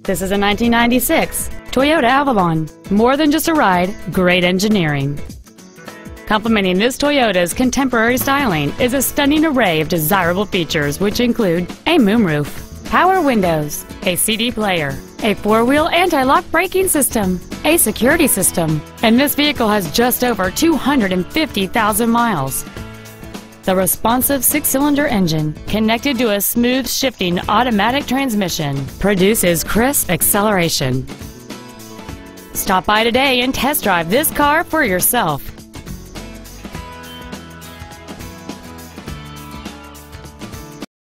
This is a 1996 Toyota Avalon. More than just a ride, great engineering. Complementing this Toyota's contemporary styling is a stunning array of desirable features, which include a moonroof, power windows, a CD player, a four-wheel anti-lock braking system, a security system, and this vehicle has just over 250,000 miles. The responsive six-cylinder engine, connected to a smooth shifting automatic transmission, produces crisp acceleration. Stop by today and test drive this car for yourself.